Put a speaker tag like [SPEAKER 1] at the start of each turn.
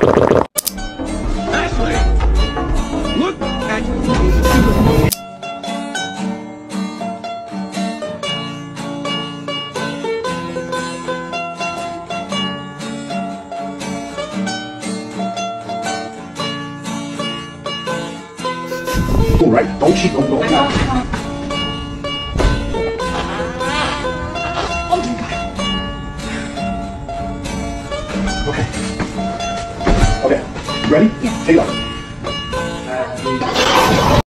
[SPEAKER 1] Ashley, look at.
[SPEAKER 2] All right, don't cheat, don't go now. Okay. Okay. You ready? Yeah. Take it off.